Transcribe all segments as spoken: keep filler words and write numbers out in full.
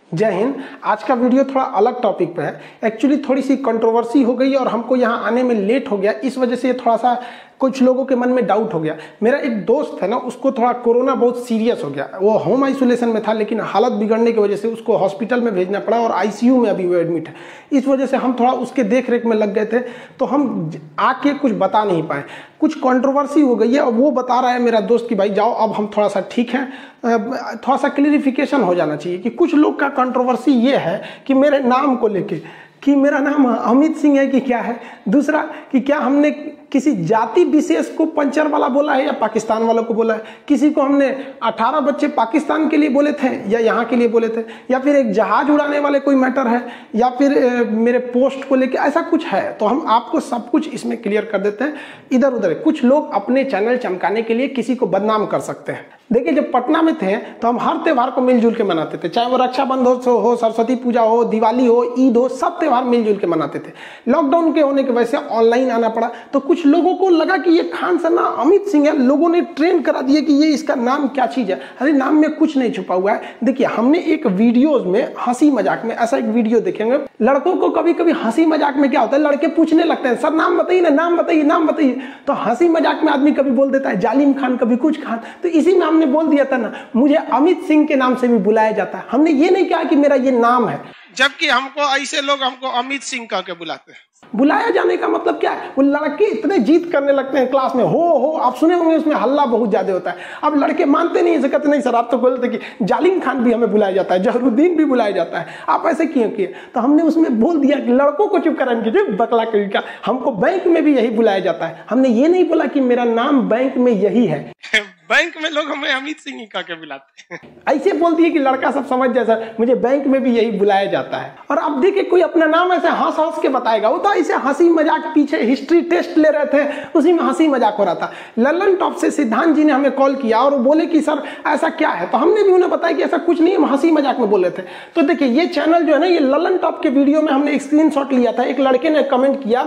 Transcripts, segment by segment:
जय हिंद। आज का वीडियो थोड़ा अलग टॉपिक पे है। एक्चुअली थोड़ी सी कंट्रोवर्सी हो गई और हमको यहाँ आने में लेट हो गया, इस वजह से थोड़ा सा कुछ लोगों के मन में डाउट हो गया। मेरा एक दोस्त है ना, उसको थोड़ा कोरोना बहुत सीरियस हो गया। वो होम आइसोलेशन में था, लेकिन हालत बिगड़ने की वजह से उसको हॉस्पिटल में भेजना पड़ा और आईसीयू में अभी वो एडमिट है। इस वजह से हम थोड़ा उसके देख रेख में लग गए थे, तो हम आके कुछ बता नहीं पाए। कुछ कंट्रोवर्सी हो गई है और वो बता रहा है मेरा दोस्त कि भाई जाओ अब हम थोड़ा सा ठीक हैं। थोड़ा सा क्लियरिफिकेशन हो जाना चाहिए कि कुछ लोग का कंट्रोवर्सी ये है कि मेरे नाम को लेके कि मेरा नाम अमित सिंह है कि क्या है, दूसरा कि क्या हमने किसी जाति विशेष को पंचर वाला बोला है या पाकिस्तान वालों को बोला है, किसी को हमने अठारह बच्चे पाकिस्तान के लिए बोले थे या यहाँ के लिए बोले थे, या फिर एक जहाज उड़ाने वाले कोई मैटर है, या फिर ए, मेरे पोस्ट को लेके ऐसा कुछ है। तो हम आपको सब कुछ इसमें क्लियर कर देते हैं। इधर उधर कुछ लोग अपने चैनल चमकाने के लिए किसी को बदनाम कर सकते हैं। देखिए, जब पटना में थे तो हम हर त्यौहार को मिलजुल के मनाते थे, चाहे वो रक्षाबंधन हो, सरस्वती पूजा हो, दिवाली हो, ईद हो, सब त्यौहार मिलजुल के मनाते थे। लॉकडाउन के होने की वजह से ऑनलाइन आना पड़ा, तो कुछ लोगों को लगा कि ये खान सर ना अमित सिंह है। लोगों ने ट्रेंड करा दिया कि ये इसका नाम क्या चीज है। अरे नाम में कुछ नहीं छुपा हुआ है। देखिए, हमने एक वीडियोज में हंसी मजाक में ऐसा एक वीडियो देखेंगे। लड़कों को कभी कभी हंसी मजाक में क्या होता है, लड़के पूछने लगते हैं सर नाम बताइए ना, नाम बताइए, नाम बताइए। तो हंसी मजाक में आदमी कभी बोल देता है जालिम खान, कभी कुछ खान। तो इसी में हमने बोल दिया था ना, मुझे अमित सिंह के नाम से भी बुलाया जाता है। हमने ये नहीं कहा कि मेरा ये नाम है, जबकि हमको ऐसे लोग हमको अमित सिंह कह के बुलाते हैं। बुलाया जाने का मतलब क्या है, वो लड़के इतने जीत करने लगते हैं क्लास में, हो हो आप सुने होंगे, उसमें हल्ला बहुत ज्यादा होता है। अब लड़के मानते नहीं, ऐसे कहते नहीं सर आप तो बोलते कि जालिम खान भी हमें बुलाया जाता है, जहरुद्दीन भी बुलाया जाता है, आप ऐसे क्यों किए। तो हमने उसमें बोल दिया कि लड़कों को चुप कराने की बकला का, हमको बैंक में भी यही बुलाया जाता है। हमने ये नहीं बोला कि मेरा नाम बैंक में यही है। बैंक में लोग हमें अमित सिंह ही कह के बुलाते हैं। ऐसे बोल दिए कि लड़का सब समझ जाए सर, मुझे बैंक में भी यही बुलाया जाता है। और अब देखिए, कोई अपना नाम ऐसे हंस हंस के बताएगा, वो तो ऐसे हंसी मजाक, पीछे हिस्ट्री टेस्ट ले रहे थे, उसी में हंसी मजाक हो रहा था। लल्लन टॉप से सिद्धांत जी ने हमें कॉल किया और वो बोले कि सर ऐसा क्या है, तो हमने भी उन्हें बताया कि ऐसा कुछ नहीं, हम हंसी मजाक में बोल रहे थे। तो देखिए, ये चैनल जो है ना, ये लल्लन टॉप के वीडियो में हमने एक स्क्रीनशॉट लिया था। एक लड़के ने कमेंट किया,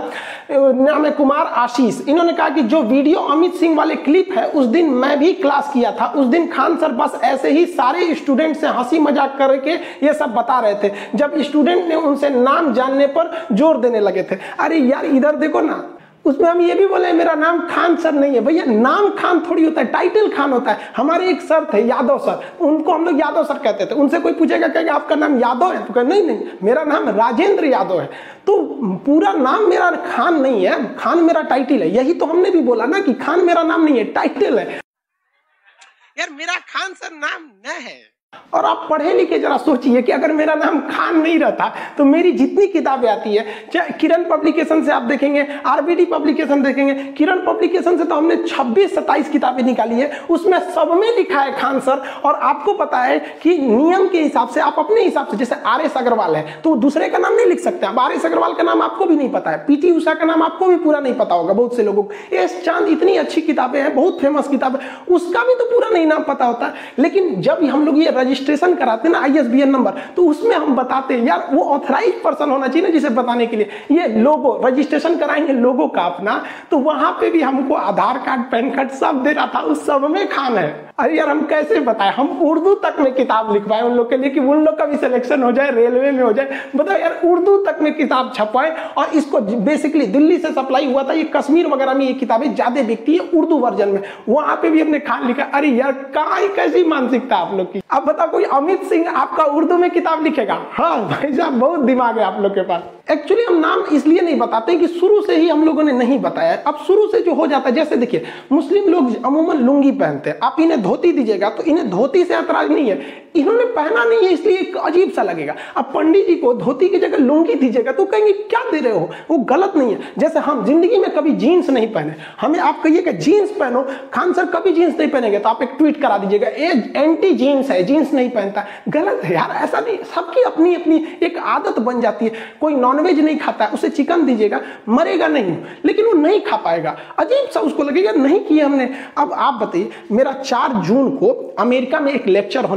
नाम है कुमार आशीष। इन्होंने कहा कि जो वीडियो अमित सिंह वाले क्लिप है, उस दिन मैं भी क्लास किया था। उस दिन खान सर बस ऐसे ही सारे स्टूडेंट से हंसी मजाक करके ये सब बता रहे थे, जब स्टूडेंट ने उनसे नाम जानने पर जोर देने लगे थे। अरे यार इधर देखो ना, उसमें हम ये भी बोले मेरा नाम खान सर नहीं है। भैया नाम खान थोड़ी होता है, टाइटल खान होता है। हमारे एक सर थे यादव सर, उनको हम लोग यादव सर कहते थे। उनसे कोई पूछेगा कहेगा आपका नाम यादव है, तो कहे नहीं नहीं मेरा नाम राजेंद्र यादव है। तो पूरा नाम मेरा खान नहीं है, खान मेरा टाइटल है। यही तो हमने भी बोला ना कि खान मेरा नाम नहीं है, टाइटल है। यार मेरा खान सर नाम न है। और आप पढ़े लिखे जरा सोचिए कि अगर मेरा नाम खान नहीं रहता तो मेरी जितनी किताबें आती है, चाहे किरण पब्लिकेशन से आप देखेंगे, आरबीडी पब्लिकेशन देखेंगे, किरण पब्लिकेशन से तो हमने छब्बीस सत्ताईस किताबें निकाली है, उसमें सब में लिखा है खान सर। और आपको पता है कि नियम के हिसाब से आप अपने हिसाब से, जैसे आर एस अग्रवाल है तो दूसरे का नाम नहीं लिख सकते। अब आर एस अग्रवाल का नाम आपको भी नहीं पता है, पीटी उषा का नाम आपको भी पूरा नहीं पता होगा बहुत से लोगों को। एस चांद इतनी अच्छी किताबें हैं, बहुत फेमस किताब है, उसका भी तो पूरा नहीं नाम पता होता। लेकिन जब हम लोग ये रजिस्ट्रेशन कराते हैं ना I S B N number, तो उसमें हम बताते हैं यार वो ऑथराइज पर्सन होना चाहिए ना जिसे बताने के लिए। ये लोगो रजिस्ट्रेशन कराएंगे लोगो का अपना, तो वहां पे भी हमको आधार कार्ड पैन कार्ड सब दे रहा था, उस सब में खान है। अरे यार हम कैसे बताएं, हम उर्दू तक में किताब लिखवाएं उन लोग के लिए कि उन लोग का भी सिलेक्शन हो जाए, रेलवे में हो जाए। बताओ यार, उर्दू तक में किताब छपवाएं। और इसको बेसिकली दिल्ली से सप्लाई हुआ था, ये कश्मीर वगैरह में ये किताबें ज्यादा बिकती है उर्दू वर्जन में, वहां पे भी हमने खान लिखा। अरे यार कहाँ कैसी मानसिकता आप लोग की। अब बताओ कोई अमित सिंह आपका उर्दू में किताब लिखेगा? हाँ भाई साहब, बहुत दिमाग है आप लोग के पास। एक्चुअली हम नाम इसलिए नहीं बताते कि शुरू से ही हम लोगों ने नहीं बताया। अब शुरू से जो हो जाता है, जैसे देखिए मुस्लिम लोग अमूमन लुंगी पहनते हैं, आप इन्हें धोती दीजिएगा तो इन्हें धोती से ऐतराज नहीं है, इन्होंने पहना नहीं है इसलिए एक अजीब सा लगेगा। अब पंडित जी को धोती की जगह लुंगी दीजिएगा तो कहेंगे क्या दे रहे हो, वो गलत नहीं है। जैसे हम जिंदगी में कभी जीन्स नहीं पहने, हमें आप कहिए कि जीन्स पहनो, खान सर कभी जीन्स नहीं पहनेंगे तो आप एक ट्वीट करा दीजिएगा ये एंटी जीन्स है, जीन्स नहीं पहनता। गलत है यार, ऐसा नहीं। सबकी अपनी अपनी एक आदत बन जाती है। कोई नॉनवेज नहीं खाता है, उसे चिकन दीजिएगा मरेगा नहीं, लेकिन वो नहीं खा पाएगा, अजीब सा उसको लगेगा नहीं किया हमने। अब आप बताइए, मेरा चार जून को अमेरिका में एक लेक्चर होने वाला है,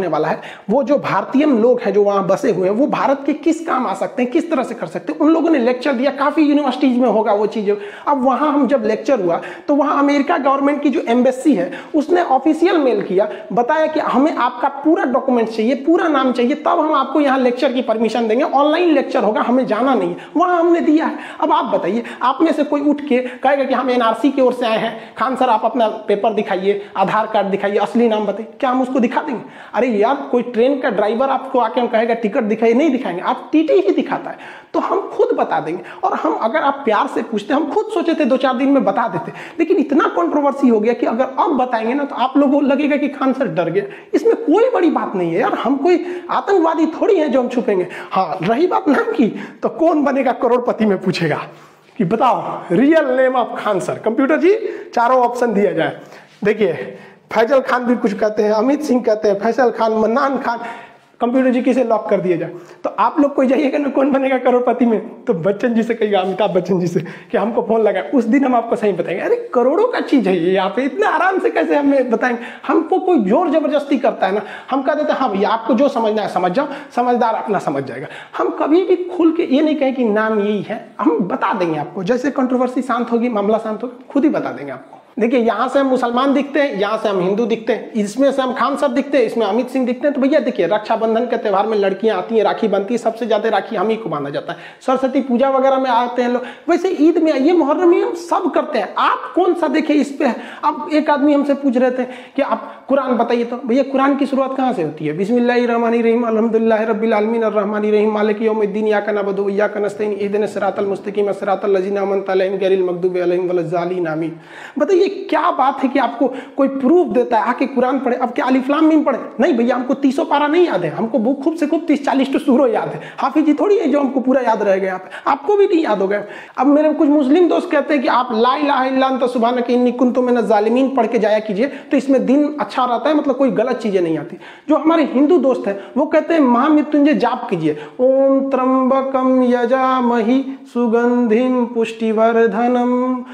वो जो भारतीय लोग हैं जो वहाँ बसे हुए हैं वो भारत के किस काम आ सकते हैं, किस तरह से कर सकते हैं, उन लोगों ने लेक्चर दिया। काफ़ी यूनिवर्सिटीज़ में होगा वो चीज़ें। अब वहाँ हम जब लेक्चर हुआ तो वहाँ अमेरिका गवर्नमेंट की जो एम्बेसी है उसने ऑफिशियल मेल किया, बताया कि हमें आपका पूरा डॉक्यूमेंट चाहिए, पूरा नाम चाहिए, तब हम आपको यहाँ लेक्चर की परमिशन देंगे। ऑनलाइन लेक्चर होगा, हमें जाना नहीं है। वहाँ हमने दिया है। अब आप बताइए, आप में से कोई उठ के कहेगा कि हम एनआरसी की ओर से आए हैं, खान सर आप अपना पेपर दिखाइए, आधार कार्ड दिखाइए, असली नाम बताइए, क्या हम उसको दिखा देंगे? अरे यार, कोई ट्रेन का ड्राइवर आपको आके हम कहेगा टिकट दिखाइए, नहीं दिखाएंगे, आप टीटी ही दिखाता है। तो हम खुद बता देंगे। और हम अगर आप प्यार से पूछते, हम खुद सोचे थे दो चार दिन में बता देते, लेकिन इतना कंट्रोवर्सी हो गया कि अगर अब बताएंगे ना तो आप लोगों को लगेगा कि खान सर डर गए। इसमें कोई बड़ी बात नहीं है यार, हम कोई आतंकवादी थोड़ी हैं जो हम छुपेंगे। हाँ, रही बात नाम की, तो कौन बनेगा करोड़पति में पूछेगा कि बताओ real name of Khan sir. Computer ji चारों ऑप्शन दिया जाए। देखिए, फैजल खान भी कुछ कहते हैं, अमित सिंह कहते हैं, फैसल खान, मन्नान खान। कंप्यूटर जी किसे लॉक कर दिया जाए? तो आप लोग कोई जाइएगा ना कौन बनेगा करोड़पति में, तो बच्चन जी से कहिएगा, अमिताभ बच्चन जी से कि हमको फोन लगाए, उस दिन हम आपको सही बताएंगे। अरे करोड़ों का चीज है ये, यहाँ पे इतना आराम से कैसे हमें बताएंगे? हमको कोई जोर जबरदस्ती करता है ना, हम कह देते हैं हाँ भैया आपको जो समझना है समझ जाओ, समझदार अपना समझ जाएगा। हम कभी भी खुल के ये नहीं कहें कि नाम यही है, हम बता देंगे आपको। जैसे कंट्रोवर्सी शांत होगी, मामला शांत होगा, खुद ही बता देंगे आपको। देखिए, यहाँ से हम मुसलमान दिखते हैं, यहाँ से हम हिंदू दिखते हैं, इसमें से हम खान सर दिखते हैं, इसमें अमित सिंह दिखते हैं। तो भैया देखिए, रक्षाबंधन के त्यौहार में लड़कियां आती हैं, राखी बनती है, सबसे ज्यादा राखी हम ही को माना जाता है। सरस्वती पूजा वगैरह में आते हैं लोग, वैसे ईद में, ये मुहर्रम में हम सब करते हैं। आप कौन सा देखे इस पे? अब एक आदमी हमसे पूछ रहे थे कि आप कुरान बताइए, तो भैया कुरान की शुरुआत कहाँ से होती है? बिस्मिल्लाहिर्रहमानिर्रहीम अल्हम्दुलिल्लाहि रब्बिल आलमीन अर्रहमानिर्रहीम मालिकि यौमिद्दीन इय्याका नअबुदु व इय्याका नस्तईन इहदिनस सिरातल मुस्तकीम सिरातल लज़ीना अनअमता अलैहिम गैरिल मग़दूबि अलैहिम वलज़्ज़ालिन आमीन। बताइए क्या बात है कि आपको कोई प्रूफ देता है आके कुरान पढ़े। अब क्या अलिफ लाम मीम पढ़े? नहीं भैया, हमको तीसों पारा नहीं याद है, हमको बुक खूब से खूब तीस चालीस तो सूरो याद है। हाफिज जी थोड़ी है जो हमको पूरा याद रह गया, आपको भी नहीं याद हो गया। अब मेरे कुछ मुस्लिम दोस्त कहते हैं कि आप ला इलाहा इल्ला अंता सुब्हानका इन्नी कुन्तु मिनज़ ज़ालिमीन पढ़ के जाया कीजिए, तो इसमें दिन अच्छा रहता है, मतलब कोई गलत चीजें नहीं आती। जो हमारे हिंदू दोस्त हैं वो कहते हैं महामृत्युंजय जाप कीजिए, ओम त्र्यंबकम यजामहि सुगंधिम पुष्टिवर्धनम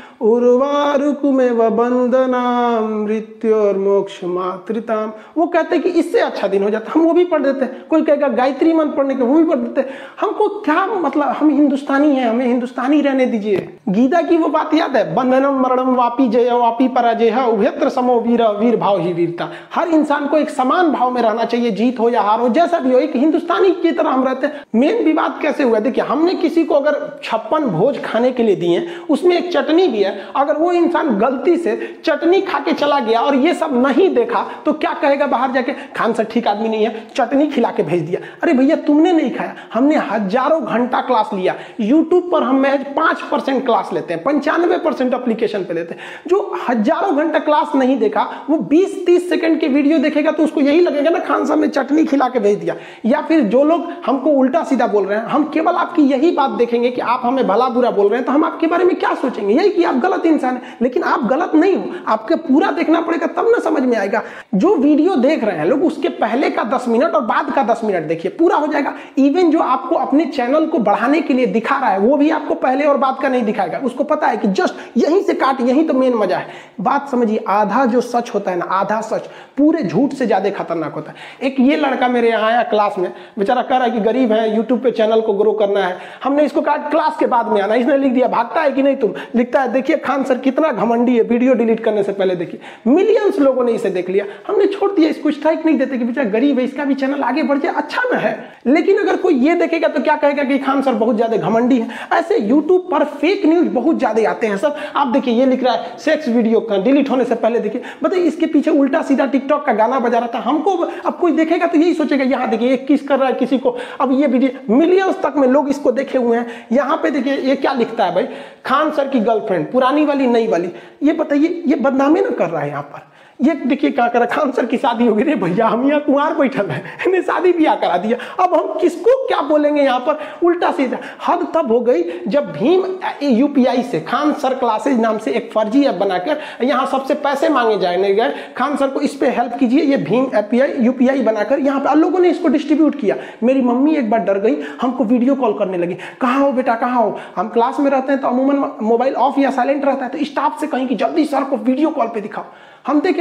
उर्वारुकमेव बंदनाम मृत्योर्मोक्ष मातृताम। वो कहते हैं कि इससे अच्छा दिन हो जाता, हम वो भी पढ़ देते हैं। कोई कहेगा गायत्री मंत्र पढ़ने के, वो भी पढ़ देते हैं। हमको क्या मतलब, हम हिंदुस्तानी हैं, हमें हिंदुस्तानी रहने दीजिए। गीता की वो बात याद है, बंधनम मरणम वापी जय वापी पराजय उभयत्र समो वीर वीर भाव ही वीरता। हर इंसान को एक समान भाव में रहना चाहिए, जीत हो या हार हो, जैसा भी हो, एक हिंदुस्तानी की तरह हम रहते हैं। मेन विवाद कैसे हुआ? देखिए, हमने किसी को अगर छप्पन भोज खाने के लिए दिए, उसमें एक चटनी भी है, अगर वो इंसान गलती से चटनी खा के चला गया और ये सब नहीं देखा तो क्या कहेगा बाहर जाके? खान सर ठीक आदमी नहीं है, चटनी खिला के भेज दिया। अरे भैया, तुमने नहीं खाया, हमने हजारों घंटा क्लास लिया। यूट्यूब पर हम महज पांच परसेंट क्लास लेते हैं, पंचानवे परसेंट एप्लीकेशन पे लेते हैं। जो हजारों घंटा क्लास नहीं देखा, वो बीस तीस सेकंड के वीडियो देखेगा तो उसको यही लगेगा ना खान साहब ने चटनी खिला के भेज दिया। या फिर जो लोग हमको उल्टा सीधा बोल रहे हैं, हम केवल आपकी यही बात देखेंगे कि आप हमें भला बुरा बोल रहे हैं, तो हम आपके बारे में क्या सोचेंगे? यही कि आप गलत इंसान है। लेकिन आप गलत नहीं हो, आपके पूरा देखना पड़ेगा तब ना समझ में आएगा। जो वीडियो देख रहे हैं लोग, उसके पहले का दस मिनट और बाद का दस मिनट देखिए, पूरा हो जाएगा। इवन जो आपको अपने चैनल को बढ़ाने के लिए दिखा रहा है, वो भी आपको पहले और बाद का नहीं दिखाएगा। उसको पता है कि जस्ट यहीं से काट, यहीं तो मेन मजा है। बात समझिए, आधा जो सच होता है ना, आधा सच पूरे झूठ से ज्यादा खतरनाक होता है। एक ये लड़का मेरे यहाँ आया क्लास में, बेचारा कह रहा है कि गरीब है, यूट्यूब पे चैनल को ग्रो करना है। हमने इसको कहा क्लास के बाद में आना, इसने लिख दिया भागता है कि नहीं तुम? लिखता है देखिए खान सर कितना घमंडी है, वीडियो डिलीट करने से पहले देखिए। मिलियंस लोगों ने इसे देख लिया, हमने छोड़ दिया, इसको स्ट्राइक नहीं देते कि बेचारा गरीब है, इसका भी चैनल आगे बढ़ जाए, अच्छा ना है। लेकिन अगर कोई ये देखेगा तो क्या कहेगा कि खान सर बहुत ज्यादा घमंडी है। ऐसे यूट्यूब पर फेक न्यूज बहुत ज्यादा आते हैं सर। आप देखिए, ये लिख रहा है सेक्स वीडियो का डिलीट होने से पहले देखिए, बताइए इसके पीछे उल्टा सीधा टिकटॉक का गाना बजा रहा था। हमको अब कोई देखेगा तो यही सोचेगा, यहाँ देखिए ये किस कर रहा है किसी को। अब ये वीडियो मिलियंस तक में लोग इसको देखे हुए हैं। यहाँ पे देखिए ये क्या लिखता है भाई, खान सर की गर्लफ्रेंड, पुरानी वाली नई वाली। ये बताइए, ये बदनामी ना कर रहा है यहाँ पर। ये देखिए क्या करा, खान सर की शादी हो गई, रे भैया हम यहाँ कुंवार बैठल है, इन्हें शादी ब्याह करा दिया। अब हम किसको क्या बोलेंगे यहाँ पर? उल्टा सीधा। हद तब हो गई जब भीम यूपीआई से खान सर क्लासेज नाम से एक फर्जी ऐप बनाकर यहाँ सबसे पैसे मांगे जाने गए, खान सर को इस पे हेल्प कीजिए, ये भीम एपीआई यूपीआई बनाकर यहाँ पे लोगों ने इसको डिस्ट्रीब्यूट किया। मेरी मम्मी एक बार डर गई, हमको वीडियो कॉल करने लगी, कहाँ हो बेटा कहाँ हो? हम क्लास में रहते हैं तो अमूमन मोबाइल ऑफ या साइलेंट रहता है, तो स्टाफ से कहीं कि जल्दी सर को वीडियो कॉल पे दिखाओ। हम देखे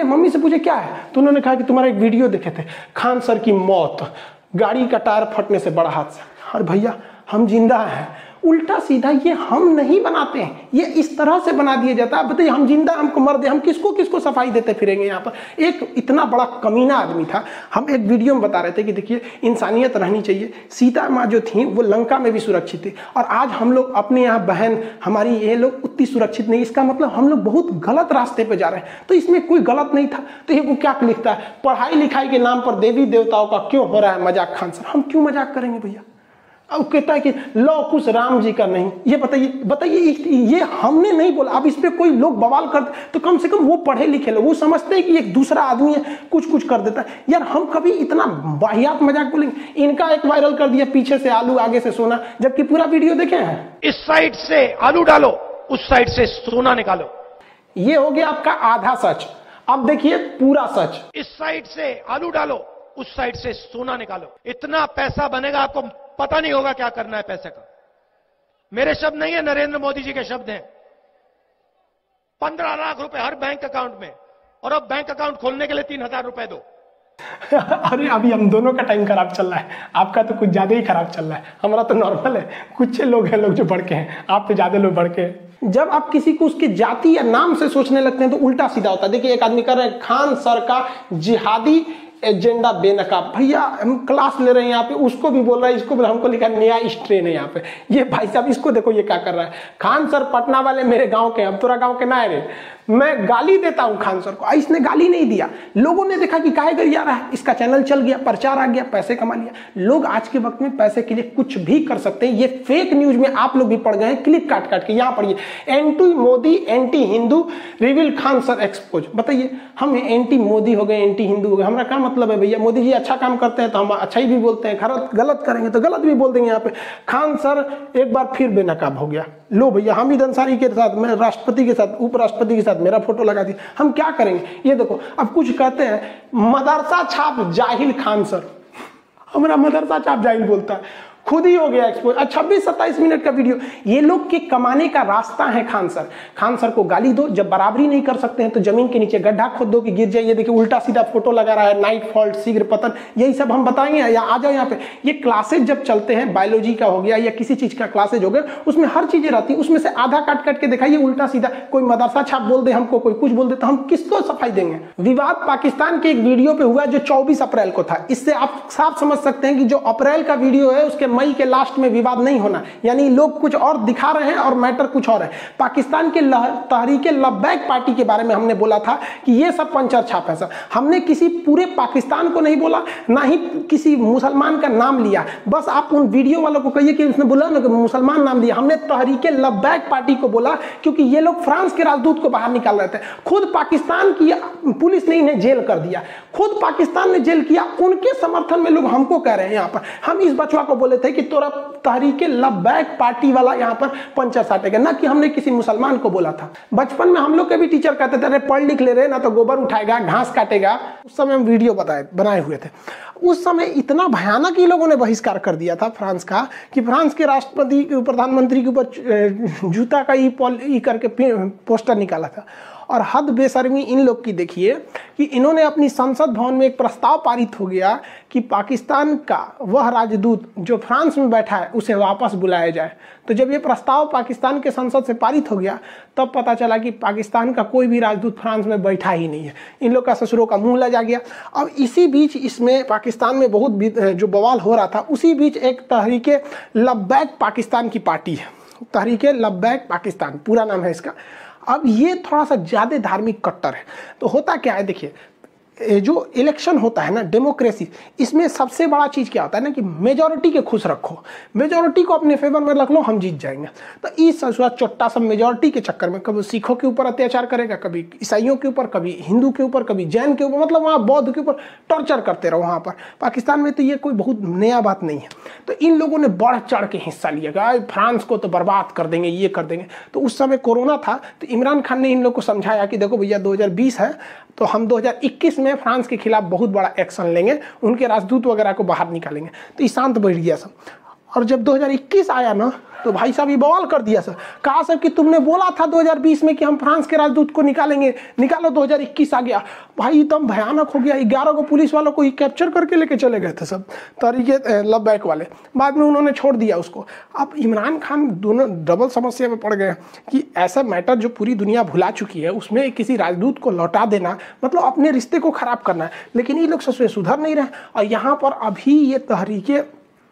मम्मी से पूछे क्या है, तो उन्होंने कहा कि तुम्हारा एक वीडियो देखे थे, खान सर की मौत, गाड़ी का टायर फटने से बड़ा हादसा। और भैया हम जिंदा हैं। उल्टा सीधा ये हम नहीं बनाते हैं, ये इस तरह से बना दिया जाता है। बताइए हम जिंदा, हमको मर दे, हम किसको किसको सफाई देते फिरेंगे यहाँ पर। एक इतना बड़ा कमीना आदमी था। हम एक वीडियो में बता रहे थे कि देखिए इंसानियत रहनी चाहिए। सीता माँ जो थी वो लंका में भी सुरक्षित थी, और आज हम लोग अपने यहाँ बहन हमारी ये लोग उतनी सुरक्षित नहीं। इसका मतलब हम लोग बहुत गलत रास्ते पे जा रहे हैं। तो इसमें कोई गलत नहीं था। तो ये वो क्या लिखता है, पढ़ाई लिखाई के नाम पर देवी देवताओं का क्यों हो रहा है मजाक खान सर। हम क्यों मजाक करेंगे भैया। अब कहता है कि लौ कुछ राम जी का नहीं। ये बताइए बताइए ये हमने नहीं बोला। अब इस पे कोई लोग बवाल करते तो कम से कम वो पढ़े लिखे लोग, वो समझते हैं कि एक दूसरा आदमी है कुछ कुछ कर देता है। यार हम कभी इतना वाहियात मजाक बोलेंगे। इनका एक वायरल कर दिया, पीछे से आलू आगे से सोना, जबकि पूरा वीडियो देखे हैं। इस साइड से आलू डालो, उस साइड से सोना निकालो। ये हो गया आपका आधा सच। अब देखिए पूरा सच। इस साइड से आलू डालो, उस साइड से सोना निकालो। इतना पैसा बनेगा आपको पता नहीं होगा क्या करना है पैसे का। मेरे शब्द नहीं है, नरेंद्र मोदी जी के शब्द हैं। पंद्रह लाख रुपए हर बैंक अकाउंट में, और अब बैंक अकाउंट खोलने के लिए तीन हजार रुपए दो। अरे अभी हम दोनों का टाइम खराब चल रहा है। आपका तो कुछ ज्यादा ही खराब चल रहा है, हमारा तो नॉर्मल है। कुछ लोग हैं लोग जो बढ़ के हैं, आप तो ज्यादा लोग बढ़ के हैं। जब आप किसी को उसके जाति या नाम से सोचने लगते हैं तो उल्टा सीधा होता है। देखिए एक आदमी कर रहे हैं खान सर का जिहादी एजेंडा बेनकाब। भैया हम क्लास ले रहे हैं यहाँ पे, उसको भी बोल रहा है, इसको बोल, हमको लिखा नया स्ट्रेन है यहाँ पे। ये भाई साहब इसको देखो ये क्या कर रहा है। खान सर पटना वाले मेरे गांव के, अब तोरा गांव के ना है रे। मैं गाली देता हूं खान सर को, इसने गाली नहीं दिया। लोगों ने देखा कि काहे गरिया रहा है, इसका चैनल चल गया, प्रचार आ गया, पैसे कमा लिया। लोग आज के वक्त में पैसे के लिए कुछ भी कर सकते हैं। ये फेक न्यूज में आप लोग भी पड़ गए हैं, क्लिप काट काट के। यहाँ पढ़िए, anti Modi anti Hindu reveal Khan sir expose. बताइए हम एंटी मोदी हो गए, एंटी हिंदू हो गए, हमारा क्या मतलब है भैया। मोदी जी अच्छा काम करते हैं तो हम अच्छा ही भी बोलते हैं, गलत करेंगे तो गलत भी बोल देंगे। यहाँ पे खान सर एक बार फिर बेनकाब हो गया। लो भैया हामिद अंसारी के साथ, मैं राष्ट्रपति के साथ, उपराष्ट्रपति के साथ मेरा फोटो लगा दिया। हम क्या करेंगे ये देखो। अब कुछ कहते हैं मदरसा छाप जाहिल खान सर। हमारा मदरसा छाप जाहिल बोलता है, खुद ही हो गया एक्सपोज। छब्बीस सत्ताईस मिनट का वीडियो। ये लोग के कमाने का रास्ता है खान सर। खान सर को गाली दो, जब बराबरी नहीं कर सकते हैं तो जमीन के नीचे गड्ढा खोद दो कि गिर जाइए। देखिए उल्टा सीधा फोटो लगा रहा है, नाइट फॉल्ट, शीघ्र पतन, यही सब हम बताएंगे। या आ जाओ यहाँ पे। ये क्लासेज जब चलते हैं, बायोलॉजी का हो गया या किसी चीज का क्लासेज हो गया, उसमें हर चीजें रहती है, उसमें से आधा काट काट के दिखाइए उल्टा सीधा। कोई मदरसा छाप बोल दे हमको, कोई कुछ बोल दे, तो हम किसको सफाई देंगे। विवाद पाकिस्तान के एक वीडियो पे हुआ जो चौबीस अप्रैल को था। इससे आप साफ समझ सकते हैं कि जो अप्रैल का वीडियो है उसके मई के लास्ट में विवाद नहीं होना, यानी लोग कुछ और दिखा रहे हैं और मैटर कुछ और है। पाकिस्तान के तहरीके लब्बैक पार्टी के बारे में हमने बोला था कि ये सब पंचर छाप है सर। हमने किसी पूरे पाकिस्तान को नहीं बोला, ना ही किसी मुसलमान का नाम लिया। बस आप उन वीडियो वालों को कहिए कि उसने बोला ना कि मुसलमान नाम दिया। हमने तहरीके लब्बैक पार्टी को बोला क्योंकि ये लोग फ्रांस के राजदूत को बाहर निकाल रहे थे। खुद पाकिस्तान की पुलिस ने इन्हें जेल कर दिया, खुद पाकिस्तान ने जेल किया। उनके समर्थन में लोग हमको कह रहे हैं यहाँ पर। हम इस बचवा को बोले थे कि तोरा तहरीके लब्बैक पार्टी वाला यहाँ पर पंचर साटेगा, ना कि हमने किसी मुसलमान को बोला था। बचपन में हम लोग के भी टीचर कहते थे अरे पढ़ लिख ले रहे ना तो गोबर उठाएगा, घास काटेगा। उस समय हम वीडियो बताए बनाए हुए थे। उस समय इतना भयानक ही लोगों ने बहिष्कार कर दिया था फ्रांस का कि फ्रांस के राष्ट्रपति प्रधानमंत्री के ऊपर जूता का ई पॉल ई करके पोस्टर निकाला था। और हद बेशर्मी इन लोग की देखिए कि इन्होंने अपनी संसद भवन में एक प्रस्ताव पारित हो गया कि पाकिस्तान का वह राजदूत जो फ्रांस में बैठा है उसे वापस बुलाया जाए। तो जब ये प्रस्ताव पाकिस्तान के संसद से पारित हो गया तब पता चला कि पाकिस्तान का कोई भी राजदूत फ्रांस में बैठा ही नहीं है। इन लोग का ससुरों का मुंह लजा गया। अब इसी बीच इसमें पाकिस्तान में बहुत जो बवाल हो रहा था, उसी बीच एक तहरीके लब्बैक पाकिस्तान की पार्टी है। तहरीके लब्बैक पाकिस्तान पूरा नाम है इसका। अब ये थोड़ा सा ज़्यादा धार्मिक कट्टर है। तो होता क्या है देखिए, जो इलेक्शन होता है ना, डेमोक्रेसी, इसमें सबसे बड़ा चीज़ क्या होता है ना कि मेजॉरिटी के खुश रखो, मेजॉरिटी को अपने फेवर में रख लो, हम जीत जाएंगे। तो इस चोट्टा सब मेजॉरिटी के चक्कर में कभी सिखों के ऊपर अत्याचार करेगा, कभी ईसाइयों के ऊपर, कभी हिंदू के ऊपर, कभी जैन के ऊपर, मतलब वहाँ बौद्ध के ऊपर टॉर्चर करते रहो। वहाँ पर पाकिस्तान में तो ये कोई बहुत नया बात नहीं है। तो इन लोगों ने बढ़ चढ़ के हिस्सा लिया कि फ्रांस को तो बर्बाद कर देंगे, ये कर देंगे। तो उस समय कोरोना था तो इमरान खान ने इन लोग को समझाया कि देखो भैया दो हज़ार बीस है तो हम दो हज़ार इक्कीस में फ्रांस के खिलाफ बहुत बड़ा एक्शन लेंगे, उनके राजदूत वगैरह को बाहर निकालेंगे। तो ये शांत बैठ गया सब। और जब दो हज़ार इक्कीस आया ना तो भाई साहब ये बवाल कर दिया सर। कहा सर कि तुमने बोला था दो हज़ार बीस में कि हम फ्रांस के राजदूत को निकालेंगे, निकालो, दो हज़ार इक्कीस आ गया। भाई एकदम भयानक हो गया। ग्यारह को पुलिस वालों को ही कैप्चर करके लेके चले गए थे सब तरीके लबैक वाले, बाद में उन्होंने छोड़ दिया उसको। अब इमरान खान दोनों डबल समस्या में पड़ गए कि ऐसा मैटर जो पूरी दुनिया भुला चुकी है उसमें किसी राजदूत को लौटा देना मतलब अपने रिश्ते को खराब करना है, लेकिन ये लोग सच में सुधर नहीं रहे। और यहाँ पर अभी ये तहरीके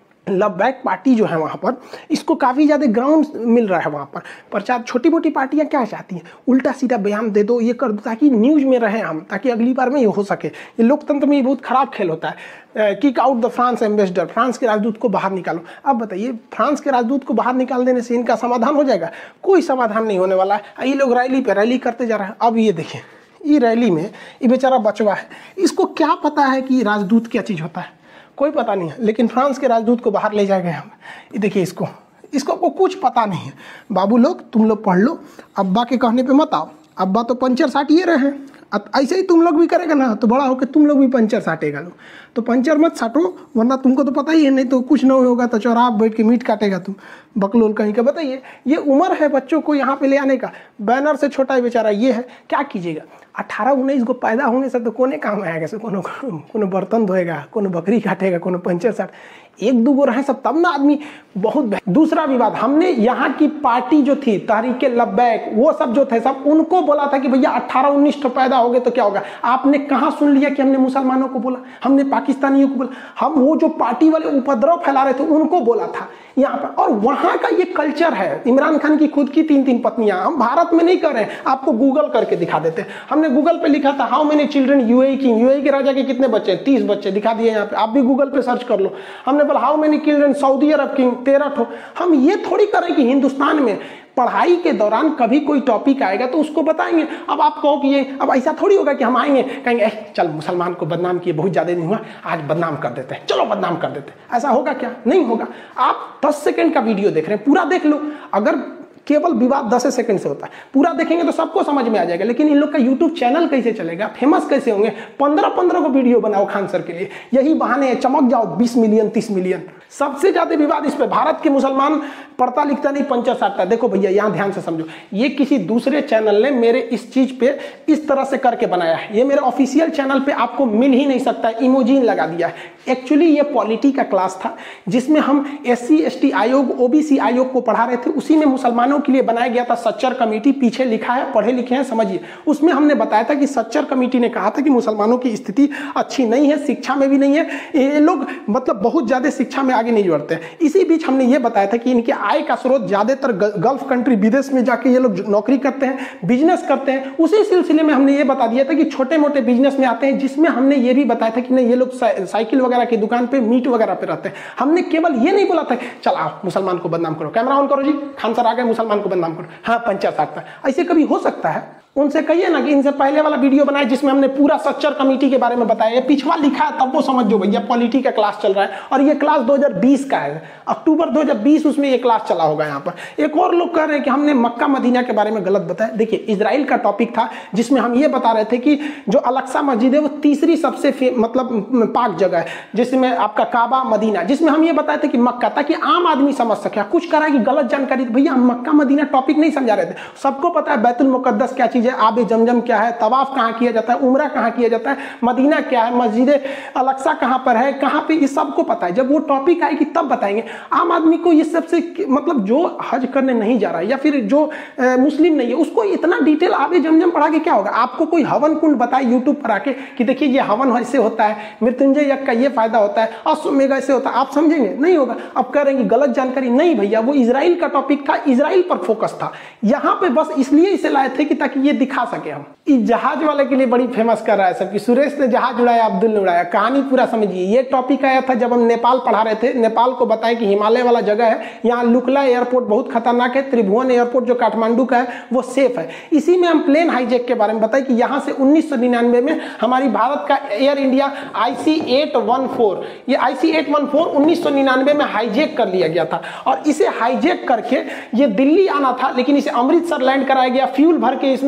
लबैक पार्टी जो है वहाँ पर इसको काफ़ी ज़्यादा ग्राउंड मिल रहा है वहाँ पर प्रचार। छोटी मोटी पार्टियाँ क्या चाहती हैं, उल्टा सीधा बयान दे दो, ये कर दो, ताकि न्यूज़ में रहें हम, ताकि अगली बार में ये हो सके। ये लोकतंत्र में ये बहुत खराब खेल होता है। Kick out the France ambassador, France के राजदूत को बाहर निकालो। अब बताइए फ्रांस के राजदूत को बाहर निकाल देने से इनका समाधान हो जाएगा? कोई समाधान नहीं होने वाला है। ये लोग रैली पे रैली करते जा रहे हैं। अब ये देखिए ये रैली में ये बेचारा बचवा है, इसको क्या पता है कि राजदूत क्या चीज़ होता है, कोई पता नहीं है, लेकिन फ्रांस के राजदूत को बाहर ले जाएंगे हम। ये देखिए इसको इसको को कुछ पता नहीं है। बाबू लोग तुम लोग पढ़ लो, अब्बा के कहने पे मत आओ, अब्बा तो पंचर साटिए रहे हैं, ऐसे ही तुम लोग भी करेगा ना तो बड़ा होकर तुम लोग भी पंचर साटेगा लो। तो पंचर मत साटो, वरना तुमको तो पता ही है, नहीं तो कुछ न होगा तो चौराहा बैठ के मीट काटेगा तुम, बकलोल कहीं का। बताइए ये उम्र है बच्चों को यहाँ पे ले आने का, बैनर से छोटा ही बेचारा ये है, क्या कीजिएगा। अठारह उन्नीस को पैदा होने से तो कोने काम आएगा से, कोनो कोनो बर्तन धोएगा, कोनो बकरी काटेगा, कोनो पंचर साट, एक दो गो रहे सब तब ना आदमी बहुत। दूसरा विवाद, हमने यहाँ की पार्टी जो थी तहरीके लबैक वो सब जो थे सब उनको बोला था कि भैया अट्ठारह उन्नीस तो पैदा हो गए तो क्या होगा। आपने कहाँ सुन लिया कि हमने मुसलमानों को बोला, हमने पाकिस्तानियों को बोला, हम वो जो पार्टी वाले उपद्रव फैला रहे थे उनको बोला था यहाँ पर। और वहाँ का ये कल्चर है। इमरान खान की खुद की तीन तीन पत्नियां, हम भारत में नहीं कर रहे हैं, आपको गूगल करके दिखा देते हैं। हमने गूगल पे लिखा था how many children UAE king, UAE के राजा के कितने बच्चे, तीस बच्चे दिखा दिए यहाँ पे, आप भी गूगल पे सर्च कर लो। हमने बोला how many children Saudi Arab king, तेरह ठो। हम ये थोड़ी करें कि हिंदुस्तान में पढ़ाई के दौरान कभी कोई टॉपिक आएगा तो उसको बताएंगे। अब आप कहो कि ये अब ऐसा थोड़ी होगा कि हम आएंगे कहेंगे चल मुसलमान को बदनाम किए बहुत ज़्यादा नहीं हुआ, आज बदनाम कर देते हैं, चलो बदनाम कर देते हैं। ऐसा होगा क्या? नहीं होगा। आप दस सेकंड का वीडियो देख रहे हैं, पूरा देख लो। अगर केवल विवाद दस सेकंड से होता है, पूरा देखेंगे तो सबको समझ में आ जाएगा। लेकिन इन लोग का यूट्यूब चैनल कैसे चलेगा, फेमस कैसे होंगे? पंद्रह पंद्रह को वीडियो बनाओ खान सर के लिए, यही बहाने हैं, चमक जाओ बीस मिलियन तीस मिलियन। सबसे ज्यादा विवाद इस पे, भारत के मुसलमान पढ़ता लिखता नहीं पंचर साटता। देखो भैया यहाँ ध्यान से समझो, ये किसी दूसरे चैनल ने मेरे इस चीज पे इस तरह से करके बनाया है, ये मेरे ऑफिशियल चैनल पे आपको मिल ही नहीं सकता, इमोजीन लगा दिया है। एक्चुअली ये पॉलिटी का क्लास था जिसमें हम एस सी एस टी आयोग, ओबीसी आयोग को पढ़ा रहे थे। उसी में मुसलमानों के लिए बनाया गया था सच्चर कमेटी, पीछे लिखा है, पढ़े लिखे हैं, समझिए। उसमें हमने बताया था कि सच्चर कमेटी ने कहा था कि मुसलमानों की स्थिति अच्छी नहीं है, शिक्षा में भी नहीं है, ये लोग मतलब बहुत ज्यादा शिक्षा में आगे नहीं बढ़ते हैं। इसी बीच हमने ये बताया था कि इनके आय का स्रोत ज्यादातर गल्फ कंट्री, विदेश में जाके ये लोग नौकरी करते हैं, बिजनेस करते हैं। उसी सिलसिले में हमने ये बता दिया था कि छोटे मोटे बिजनेस में आते हैं, जिसमें हमने ये भी बताया था कि नहीं ये लोग साइकिल वगैरह की दुकान पे, मीट वगैरह पे रहते हैं। हमने केवल ये नहीं बोला था चल आओ मुसलमान को बदनाम करो, कैमरा ऑन करो जी, खान सर आ गए, मुसलमान को बदनाम करो, हाँ पंचर साटता है। ऐसे कभी हो सकता है? उनसे कहिए ना कि इनसे पहले वाला वीडियो बनाए जिसमें हमने पूरा सच्चर कमेटी के बारे में बताया। ये पिछवा लिखा है तब वो समझ जो भैया पॉलिटी का क्लास चल रहा है, और ये क्लास दो हज़ार बीस का है, अक्टूबर दो हज़ार बीस उसमें ये क्लास चला होगा। यहाँ पर एक और लोग कह रहे हैं कि हमने मक्का मदीना के बारे में गलत बताया। देखिए इजराइल का टॉपिक था जिसमें हम ये बता रहे थे कि जो अलक्सा मस्जिद है वो तीसरी सबसे मतलब पाक जगह है, जिसमें आपका काबा मदीना, जिसमें हम ये बताए थे कि मक्का, ताकि आम आदमी समझ सके। कुछ करा कि गलत जानकारी, भैया हम मक्का मदीना टॉपिक नहीं समझा रहे थे। सबको पता है बैतुल मुकद्दस क्या चीज है, आबे जमजम क्या है, तवाफ कहाँ किया जाता है, उम्रा कहाँ किया जाता है, मदीना क्या है, मस्जिद अलक्सा कहाँ पर है, कहाँ पे, ये सबको पता है। जब वो टॉपिक आएगी तब बताएंगे। आम आदमी को ये सबसे मतलब जो हज करने नहीं जा रहा है या फिर जो आ, मुस्लिम नहीं है उसको इतना डिटेल आबे जमजम पढ़ा के क्या होगा। आपको कोई हवन कुंड बताए यूट्यूब पर आके कि देखिए ये हवन ऐसे होता है, मृत्युंजय यज्ञ का ये फायदा होता है, अश्वमेध ऐसे होता है, आप समझेंगे? नहीं होगा। अब कह रहे हैं कि गलत जानकारी। नहीं भैया, वो इजराइल का टॉपिक था, इजराइल पर फोकस था। यहाँ पे बस इसलिए इसे लाए थे कि ताकि ये दिखा सके हम। इस जहाज वाले के लिए बड़ी फेमस कर रहा है सब कि सुरेश ने जहाज उड़ाया, अब्दुल ने उड़ाया। कहानी पूरा समझिए। ये टॉपिक आया था जब हम नेपाल पढ़ा रहे थे। नेपाल को बताया कि हिमालय वाला जगह है, यहाँ लुकला एयरपोर्ट बहुत खतरनाक है, त्रिभुवन एयरपोर्ट जो काठमांडू का है वो सेफ है। इसी में हम प्लेन हाईजैक के बारे में बताए कि यहाँ से उन्नीस सौ निन्यानवे में हमारी भारत का Air India I C eight one four, ये I C eight one four उन्नीस सौ निन्यानवे में हाईजैक कर लिया गया था, और इसे हाईजैक करके ये दिल्ली आना था, लेकिन इसे अमृतसर लैंड कराया गया। फ्यूल भर के इसमें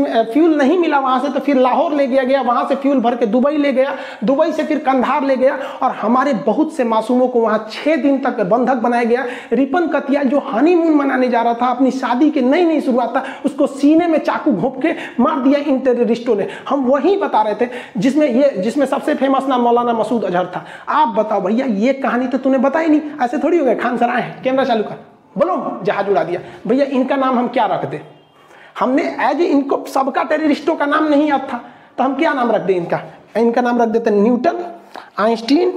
फ्यूल नहीं मिला वहाँ से तो फिर लाहौर ले गया गया, वहाँ से फ्यूल भर के दुबई ले गया, दुबई से फिर कंधार ले गया, और हमारे बहुत से मासूमों को वहाँ छः दिन तक बंधक बनाया गया। रिपन कतियाल जो हनीमून मनाने जा रहा था, अपनी शादी की नई नई शुरुआत था, उसको सीने में चाकू घोंप के मार दिया इन टेररिस्टों ने। हम वही बता रहे थे जिसमें ये जिसमें सबसे फेमस नाम मौलाना मसूद अजहर था। आप बताओ भैया, ये कहानी तो तूने बताई नहीं, ऐसे थोड़ी हो गए खान सर आए हैं कैमरा चालू कर बोलो जहाज उड़ा दिया। भैया इनका नाम हम क्या रख दे? हमने एज इनको सबका टेररिस्टों का नाम नहीं याद था तो हम क्या नाम रख दें इनका? इनका नाम रख देते न्यूटन, आइंस्टीन,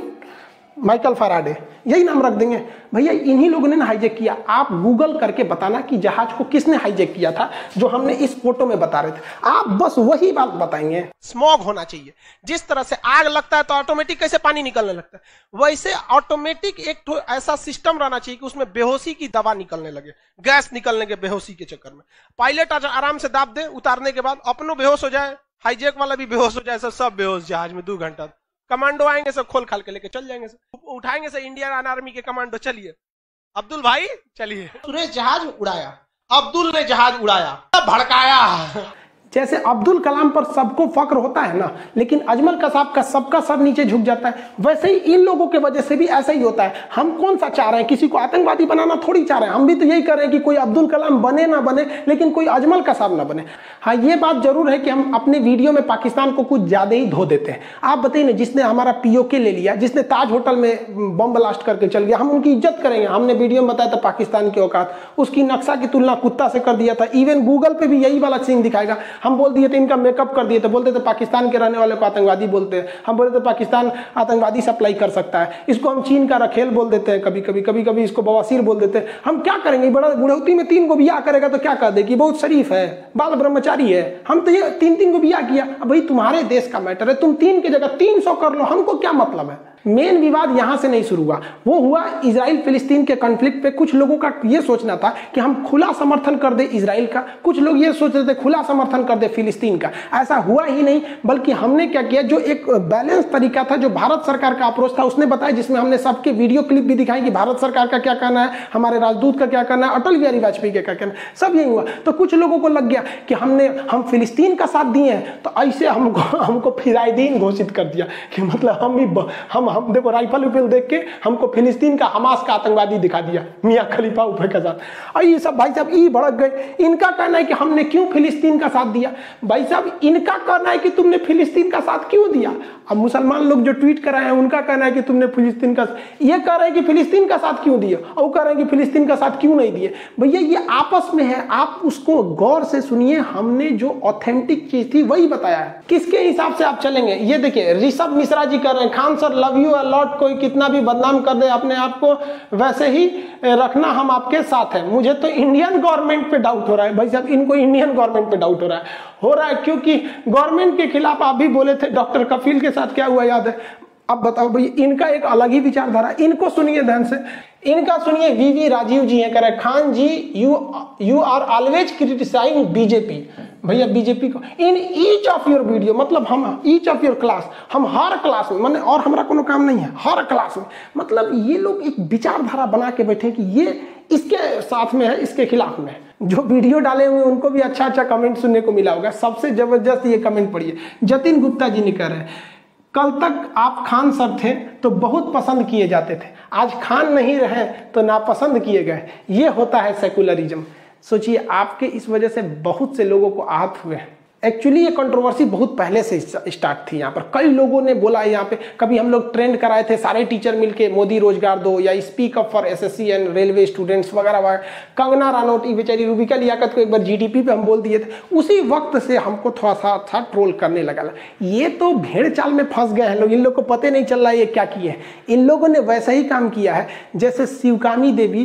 माइकल फैराडे, यही नाम रख देंगे। भैया इन्हीं लोगों ने ना हाईजैक किया। आप गूगल करके बताना कि जहाज को किसने हाईजैक किया था, जो हमने इस फोटो में बता रहे थे। आप बस वही बात बताएंगे। स्मॉग होना चाहिए। जिस तरह से आग लगता है तो ऑटोमेटिक कैसे पानी निकलने लगता है, वैसे ऑटोमेटिक एक तो ऐसा सिस्टम रहना चाहिए कि उसमें बेहोशी की दवा निकलने लगे, गैस निकलने के बेहोशी के चक्कर में। पायलट आराम से दाब दे, उतारने के बाद अपनों बेहोश हो जाए, हाईजैक वाला भी बेहोश हो जाए, सब सब बेहोश जहाज में दो घंटा। कमांडो आएंगे, सब खोल खाल के लेके चल जाएंगे, सब उठाएंगे से इंडियन आर्मी के कमांडो। चलिए अब्दुल भाई चलिए। सुरेश जहाज उड़ाया, अब्दुल ने जहाज उड़ाया, भड़काया। जैसे अब्दुल कलाम पर सबको फक्र होता है ना, लेकिन अजमल कसाब का सबका सर नीचे झुक जाता है, वैसे ही इन लोगों के वजह से भी ऐसा ही होता है। हम कौन सा चाह रहे हैं? किसी को आतंकवादी बनाना थोड़ी चाह रहे हैं। हम भी तो यही कर रहे हैं कि कोई अब्दुल कलाम बने ना बने, लेकिन कोई अजमल कसाब ना बने। हाँ, ये बात जरूर है कि हम अपने वीडियो में पाकिस्तान को कुछ ज्यादा ही धो देते हैं। आप बताइए ना, जिसने हमारा पीओके ले लिया, जिसने ताज होटल में बम ब्लास्ट करके चल गया, हम उनकी इज्जत करेंगे? हमने वीडियो में बताया था पाकिस्तान की औकात, उसकी नक्शा की तुलना कुत्ता से कर दिया था। इवन गूगल पे भी यही वाला सीन दिखाएगा। हम बोल दिए थे इनका मेकअप कर दिए थे, बोलते थे पाकिस्तान के रहने वाले को आतंकवादी बोलते हैं। हम बोलते थे पाकिस्तान आतंकवादी सप्लाई कर सकता है। इसको हम चीन का रखेल बोल देते हैं, कभी कभी कभी कभी इसको बवासीर बोल देते हैं। हम क्या करेंगे? बड़ा बुढ़ौती में तीन को बियाह करेगा तो क्या कर देगी, बहुत शरीफ है, बाल ब्रह्मचारी है। हम तो ये तीन तीन को बियाह किया। अब भाई तुम्हारे देश का मैटर है, तुम तीन की जगह तीन सौ कर लो, हमको क्या मतलब है? मेन विवाद यहां से नहीं शुरू हुआ, वो हुआ इजराइल फिलिस्तीन के कॉन्फ्लिक्ट पे। कुछ लोगों का ये सोचना था कि हम खुला समर्थन कर दे इजराइल का, कुछ लोग ये सोच रहे थे खुला समर्थन कर दे फिलिस्तीन का। ऐसा हुआ ही नहीं, बल्कि हमने क्या किया, जो एक बैलेंस तरीका था, जो भारत सरकार का अप्रोच था, उसने बताया, जिसमें हमने सबके वीडियो क्लिप भी दिखाई कि भारत सरकार का क्या कहना है, हमारे राजदूत का क्या कहना है, अटल बिहारी वाजपेयी का क्या कहना है, सब यही हुआ। तो कुछ लोगों को लग गया कि हमने हम फिलिस्तीन का साथ दिए हैं, तो ऐसे हमको हमको फिराइदीन घोषित कर दिया कि मतलब हम भी हम हम देखो राइफल उफल देख के हमको फिलिस्तीन का हमास का आतंकवादी दिखा दिया, मियां खलीफा ऊपर के साथ। और ये सब भाई साहब ई भड़क गए। इनका कहना है कि हमने क्यों फिलिस्तीन का साथ दिया। भाई साहब इनका कहना है कि तुमने फिलिस्तीन का साथ क्यों दिया। अब मुसलमान लोग जो ट्वीट कर रहे हैं उनका कहना है कि तुमने फिलिस्तीन का, ये कह रहे हैं कि फिलिस्तीन का साथ क्यों दिया, और कह रहे हैं कि फिलिस्तीन का साथ क्यों नहीं दिए। भैया ये आपस में है, आप उसको गौर से सुनिए। हमने जो ऑथेंटिक चीज थी वही बताया है। किसके हिसाब से आप चलेंगे? ये देखिए ऋषभ मिश्रा जी कर रहे हैं, Khan sir love you a lot, कोई कितना भी बदनाम कर दे अपने आप को वैसे ही रखना, हम आपके साथ हैं। मुझे तो इंडियन गवर्नमेंट पे डाउट हो रहा है भाई साहब, इनको इंडियन गवर्नमेंट पे डाउट हो रहा है हो रहा है क्योंकि गवर्नमेंट के खिलाफ आप भी बोले थे। डॉक्टर कफील के साथ क्या हुआ याद है? अब बताओ भाई, इनका एक अलग ही विचारधारा। इनको सुनिए ध्यान से, इनका सुनिए। वीवी राजीव जी हैं, कह रहे Khan ji you you are always criticising BJP. भैया बीजेपी को in each of your video, मतलब हम ईच ऑफ योर क्लास, हम हर क्लास में, मैंने और हमारा कोनो काम नहीं है, हर क्लास में, मतलब ये लोग एक विचारधारा बना के बैठे कि ये इसके साथ में है, इसके खिलाफ में है। जो वीडियो डाले हुए उनको भी अच्छा अच्छा कमेंट सुनने को मिला होगा। सबसे जबरदस्त ये कमेंट पढ़िए, जतिन गुप्ता जी ने कह रहे हैं कल तक आप खान सर थे तो बहुत पसंद किए जाते थे, आज खान नहीं रहे तो नापसंद किए गए। ये होता है सेकुलरिज्म। सोचिए आपके इस वजह से बहुत से लोगों को आहत हुए हैं। एक्चुअली ये कंट्रोवर्सी बहुत पहले से स्टार्ट थी। यहाँ पर कई लोगों ने बोला, यहाँ पे कभी हम लोग ट्रेंड कराए थे सारे टीचर मिलके, मोदी रोजगार दो, या speak up for SSC and railway students वगैरह वगैरह। कंगना रानौत बेचारी, रूबिका लियाकत को एक बार जीडीपी पे हम बोल दिए थे। उसी वक्त से हमको थोड़ा सा था ट्रोल करने लगा। ये तो भेड़ चाल में फंस गए हैं लोग, इन लोग को पता नहीं चल रहा है ये क्या किए हैं। इन लोगों ने वैसा ही काम किया है जैसे शिवकामी देवी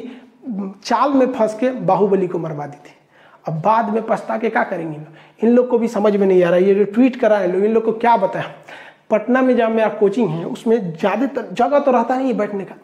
चाल में फंस के बाहुबली को मरवा दी थी। अब बाद में पछता के क्या करेंगे? इन लोग को भी समझ में नहीं आ रहा है। ये जो ट्वीट करा है लोग, इन लोग को क्या बताया। पटना में जहाँ मेरा कोचिंग है उसमें ज़्यादातर जगह तो रहता नहीं है बैठने का।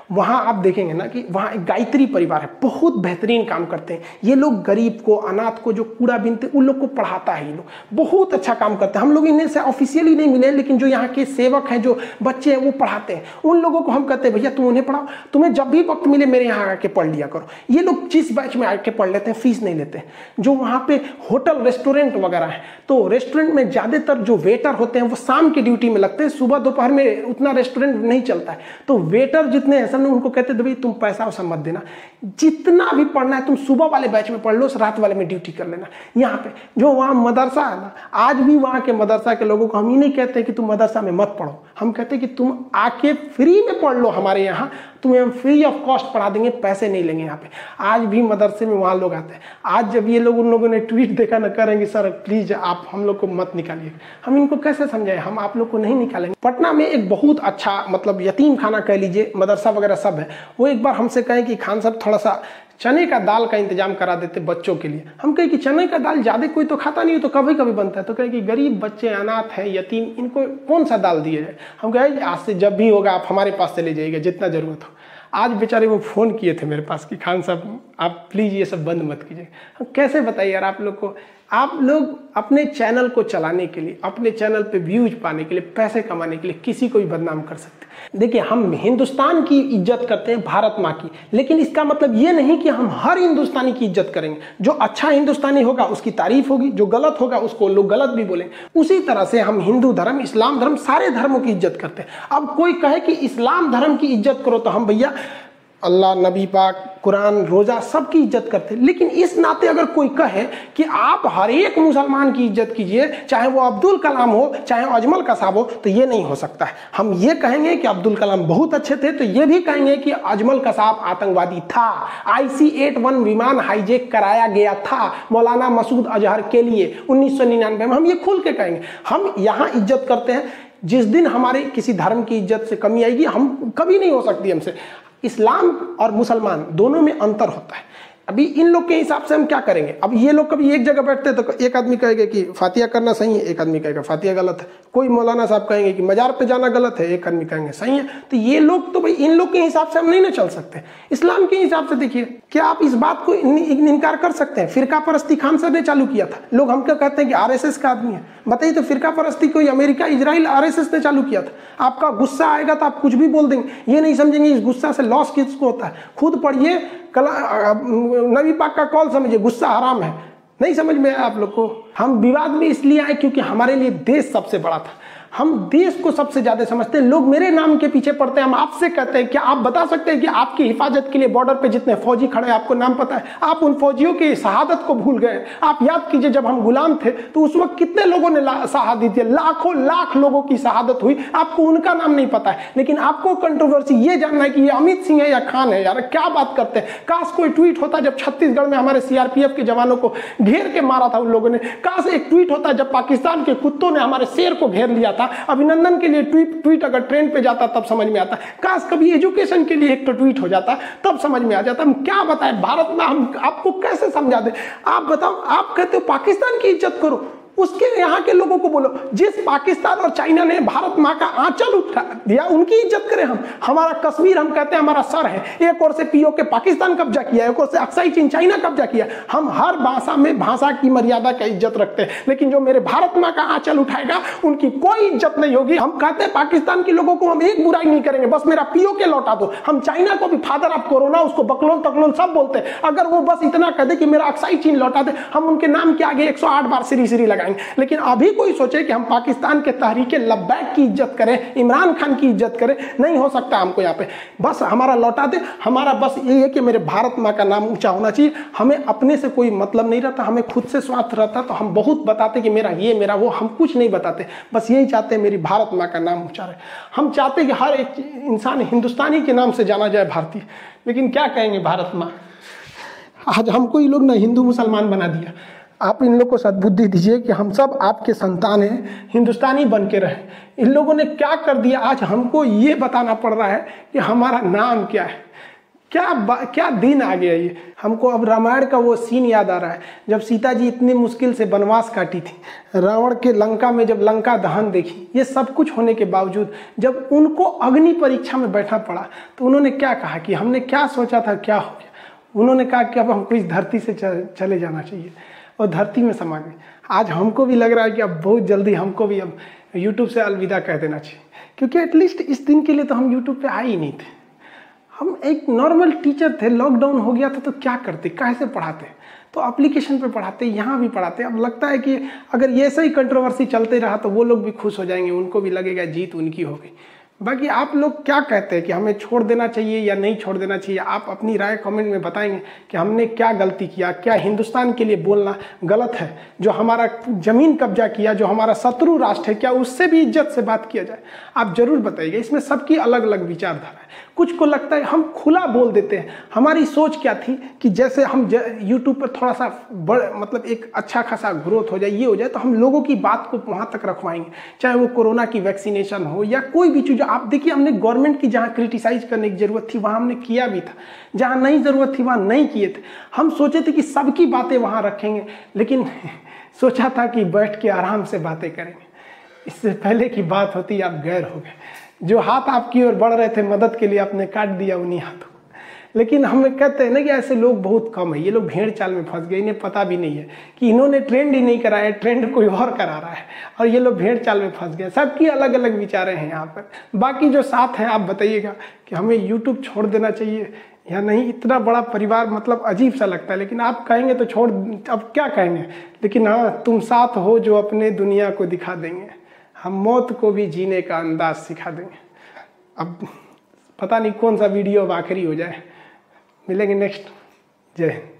वहाँ आप देखेंगे ना कि वहाँ एक गायत्री परिवार है, बहुत बेहतरीन काम करते हैं ये लोग। गरीब को, अनाथ को जो कूड़ा बीनते उन लोग को पढ़ाता है ये लोग, बहुत अच्छा काम करते हैं। हम लोग इन्हें से ऑफिशियली नहीं मिले, लेकिन जो यहाँ के सेवक हैं, जो बच्चे हैं, वो पढ़ाते हैं। उन लोगों को हम कहते हैं भैया तुम उन्हें पढ़ाओ, तुम्हें जब भी वक्त मिले मेरे यहाँ आके पढ़ लिया करो। ये लोग जिस बैच में आके पढ़ लेते हैं, फीस नहीं लेते हैं। जो वहाँ पे होटल रेस्टोरेंट वगैरह है, तो रेस्टोरेंट में ज़्यादातर जो वेटर होते हैं वो शाम की ड्यूटी में लगते हैं, सुबह दोपहर में उतना रेस्टोरेंट नहीं चलता है। तो वेटर जितने हैं सब उनको कहते हैं भाई तुम पैसा वैसा मत देना, जितना भी पढ़ना है तुम सुबह वाले बैच में पढ़ लो, रात वाले में ड्यूटी कर लेना। यहाँ पे जो वहाँ मदरसा है ना, आज भी वहाँ के मदरसा के लोगों को हम ही नहीं कहते कि तुम मदरसा में मत पढ़ो, हम कहते हैं कि तुम आके फ्री में पढ़ लो हमारे यहाँ, तुम्हें हम फ्री ऑफ कॉस्ट पढ़ा देंगे, पैसे नहीं लेंगे यहाँ पे। आज भी मदरसे में वहाँ लोग आते हैं। आज जब ये लोग, उन लोगों ने ट्वीट देखा ना, करेंगे सर प्लीज आप हम लोग को मत निकालिए। हम इनको कैसे समझाएं, हम आप लोग को नहीं निकालेंगे। पटना में एक बहुत अच्छा मतलब यतीम खाना कह लीजिए, मदरसा वगैरह सब है। वो एक बार हमसे कहें कि खान साहब थोड़ा सा चने का दाल का इंतजाम करा देते बच्चों के लिए। हम कहें कि चने का दाल ज़्यादा कोई तो खाता नहीं, तो कभी कभी बनता है। तो कहें कि गरीब बच्चे, अनाथ है, यतीम, इनको कौन सा दाल दिया जाए। हम कहें आज से जब भी होगा आप हमारे पास चले जाइएगा, जितना ज़रूरत हो। आज बेचारे वो फ़ोन किए थे मेरे पास कि खान साहब आप प्लीज़ ये सब बंद मत कीजिए। हम कैसे बताइए यार आप लोग को, आप लोग अपने चैनल को चलाने के लिए, अपने चैनल पे व्यूज पाने के लिए, पैसे कमाने के लिए किसी को भी बदनाम कर सकते हैं। देखिए हम हिंदुस्तान की इज्जत करते हैं, भारत माँ की, लेकिन इसका मतलब ये नहीं कि हम हर हिंदुस्तानी की इज्जत करेंगे। जो अच्छा हिंदुस्तानी होगा उसकी तारीफ होगी, जो गलत होगा उसको लोग गलत भी बोलेंगे। उसी तरह से हम हिंदू धर्म, इस्लाम धर्म, सारे धर्मों की इज्जत करते हैं। अब कोई कहे कि इस्लाम धर्म की इज्जत करो, तो हम भैया अल्लाह, नबी पाक, कुरान, रोज़ा सबकी इज्जत करते हैं। लेकिन इस नाते अगर कोई कहे कि आप हर एक मुसलमान की इज्जत कीजिए, चाहे वो अब्दुल कलाम हो, चाहे अजमल कसाब हो, तो ये नहीं हो सकता है। हम ये कहेंगे कि अब्दुल कलाम बहुत अच्छे थे, तो ये भी कहेंगे कि अजमल कसाब आतंकवादी था। आई सी एट वन विमान हाईजेक कराया गया था मौलाना मसूद अजहर के लिए उन्नीस सौ निन्यानवे में। हम ये खुल के कहेंगे। हम यहाँ इज्जत करते हैं। जिस दिन हमारे किसी धर्म की इज्जत से कमी आएगी, हम कभी नहीं हो सकती हमसे। इस्लाम और मुसलमान दोनों में अंतर होता है। अभी इन लोग के हिसाब से हम क्या करेंगे। अब ये लोग कभी एक जगह बैठते तो एक आदमी कहेगा कि फातिया करना सही है, एक आदमी कहेगा फातिया गलत है। कोई मौलाना साहब कहेंगे कि मजार पे जाना गलत है, एक आदमी कहेंगे सही है। तो ये लोग तो भाई इन लोग के हिसाब से हम नहीं ना चल सकते। इस्लाम के हिसाब से देखिए, क्या आप इस बात को इनकार कर सकते हैं? फिरका परस्ती खान साहब ने चालू किया था। लोग हमको कहते हैं कि आर एस एस का आदमी है। बताइए तो फिरका परस्ती कोई America, Israel, R S S ने चालू किया था। आपका गुस्सा आएगा तो आप कुछ भी बोल देंगे, ये नहीं समझेंगे इस गुस्सा से लॉस किसको होता है। खुद पढ़िए, कला नबी पाक का कौल समझिए, गुस्सा हराम है। नहीं समझ में आप लोग को। हम विवाद में इसलिए आए क्योंकि हमारे लिए देश सबसे बड़ा था। हम देश को सबसे ज्यादा समझते हैं। लोग मेरे नाम के पीछे पड़ते हैं। हम आपसे कहते हैं, क्या आप बता सकते हैं कि आपकी हिफाजत के लिए बॉर्डर पे जितने फौजी खड़े हैं, आपको नाम पता है? आप उन फौजियों की शहादत को भूल गए। आप याद कीजिए, जब हम गुलाम थे तो उस वक्त कितने लोगों ने शहादत दी, लाखों लाख लोगों की शहादत हुई। आपको उनका नाम नहीं पता है, लेकिन आपको कंट्रोवर्सी ये जानना है कि ये अमित सिंह है या खान है। यार क्या बात करते हैं। काश कोई ट्वीट होता जब छत्तीसगढ़ में हमारे सी आर पी एफ के जवानों को घेर के मारा था उन लोगों ने। काश एक ट्वीट होता जब पाकिस्तान के कुत्तों ने हमारे शेर को घेर लिया था। अभिनंदन के लिए ट्वीट ट्वीट अगर ट्रेंड पे जाता तब समझ में आता। काश कभी एजुकेशन के लिए एक तो ट्वीट हो जाता, तब समझ में आ जाता। हम क्या बताएं भारत में, हम आपको कैसे समझा दें। आप बताओ, आप कहते हो पाकिस्तान की इज्जत करो, उसके यहाँ के लोगों को बोलो जिस पाकिस्तान और चाइना ने भारत माँ का आंचल उठा दिया, उनकी इज्जत करें हम। हमारा कश्मीर हम कहते हैं हमारा सर है। एक ओर से पीओ के पाकिस्तान कब्जा किया, एक ओर से अक्साई चीन चाइना कब्जा किया। हम हर भाषा में भाषा की मर्यादा का इज्जत रखते हैं, लेकिन जो मेरे भारत माँ का आंचल उठाएगा उनकी कोई इज्जत नहीं होगी। हम कहते हैं पाकिस्तान के लोगों को हम एक बुराई नहीं करेंगे, बस मेरा पीओ के लौटा दो। हम चाइना को भी फादर ऑफ कोरोना, उसको बकलोल तकलोल सब बोलते हैं। अगर वो बस इतना कह दे कि मेरा अक्साई चीन लौटा दे, हम उनके नाम के आगे एक सौ आठ बार श्री श्री लगाएंगे। लेकिन अभी कोई सोचे कि हम पाकिस्तान के तहरीके लब्बैक की इज्जत करें, इमरान खान की इज्जत करें, नहीं हो सकता हमको यहाँ पे। बस हमारा लौटा दे। हमारा बस ये है कि मेरे भारत माँ का नाम ऊंचा होना चाहिए। हमें अपने से कोई मतलब नहीं रहता, हमें खुद से स्वार्थ रहता। तो हम बहुत बताते कि मेरा ये मेरा वो, हम कुछ नहीं बताते। बस यही चाहते हैं मेरी भारत माँ का नाम ऊंचा रहे। हम चाहते हैं कि हर एक इंसान हिंदुस्तानी के नाम से जाना जाए, भारतीय। लेकिन क्या कहेंगे भारत माँ, आज हमको ये लोग ना हिंदू मुसलमान बना दिया। आप इन लोग को सद्बुद्धि दीजिए कि हम सब आपके संतान हैं, हिंदुस्तानी बन के रहें। इन लोगों ने क्या कर दिया, आज हमको ये बताना पड़ रहा है कि हमारा नाम क्या है। क्या बा- क्या दिन आ गया ये। हमको अब रामायण का वो सीन याद आ रहा है जब सीता जी इतनी मुश्किल से वनवास काटी थी, रावण के लंका में जब लंका दहन देखी, ये सब कुछ होने के बावजूद जब उनको अग्नि परीक्षा में बैठना पड़ा तो उन्होंने क्या कहा कि हमने क्या सोचा था क्या हो गया। उन्होंने कहा कि अब हमको इस धरती से चले जाना चाहिए और धरती में समा गए। आज हमको भी लग रहा है कि अब बहुत जल्दी हमको भी अब यूट्यूब से अलविदा कह देना चाहिए, क्योंकि एटलीस्ट इस दिन के लिए तो हम यूट्यूब पे आए ही नहीं थे। हम एक नॉर्मल टीचर थे, लॉकडाउन हो गया था तो क्या करते, कैसे पढ़ाते, तो एप्लीकेशन पे पढ़ाते, यहाँ भी पढ़ाते। अब लगता है कि अगर ये ऐसा ही कंट्रोवर्सी चलते रहा तो वो लोग भी खुश हो जाएंगे, उनको भी लगेगा जीत उनकी हो गई। बाकी आप लोग क्या कहते हैं कि हमें छोड़ देना चाहिए या नहीं छोड़ देना चाहिए, आप अपनी राय कमेंट में बताएंगे कि हमने क्या गलती किया, क्या हिंदुस्तान के लिए बोलना गलत है, जो हमारा जमीन कब्जा किया, जो हमारा शत्रु राष्ट्र है, क्या उससे भी इज्जत से बात किया जाए। आप जरूर बताइएगा। इसमें सबकी अलग अलग विचारधारा है। कुछ को लगता है हम खुला बोल देते हैं। हमारी सोच क्या थी कि जैसे हम यूट्यूब पर थोड़ा सा बड़ मतलब एक अच्छा खासा ग्रोथ हो जाए, ये हो जाए, तो हम लोगों की बात को वहाँ तक रखवाएंगे, चाहे वो कोरोना की वैक्सीनेशन हो या कोई भी चीज़। आप देखिए, हमने गवर्नमेंट की जहाँ क्रिटिसाइज करने की जरूरत थी वहाँ हमने किया भी था, जहाँ नहीं जरूरत थी वहाँ नहीं किए थे। हम सोचे थे कि सबकी बातें वहाँ रखेंगे, लेकिन सोचा था कि बैठ के आराम से बातें करेंगे। इससे पहले की बात होती आप गैर हो गए। जो हाथ आपकी ओर बढ़ रहे थे मदद के लिए, आपने काट दिया उन्हीं हाथों। लेकिन हमें कहते हैं ना कि ऐसे लोग बहुत कम है, ये लोग भेड़ चाल में फंस गए। इन्हें पता भी नहीं है कि इन्होंने ट्रेंड ही नहीं कराया, ट्रेंड कोई और करा रहा है और ये लोग भेड़ चाल में फंस गए। सबकी अलग अलग विचारें हैं यहाँ पर। बाकी जो साथ हैं आप बताइएगा कि हमें यूट्यूब छोड़ देना चाहिए या नहीं। इतना बड़ा परिवार मतलब अजीब सा लगता है, लेकिन आप कहेंगे तो छोड़, अब क्या कहेंगे। लेकिन हाँ, तुम साथ हो जो अपने दुनिया को दिखा देंगे, हम मौत को भी जीने का अंदाज सिखा देंगे। अब पता नहीं कौन सा वीडियो अब आखिरी हो जाए। मिलेंगे नेक्स्ट। जय हिंद।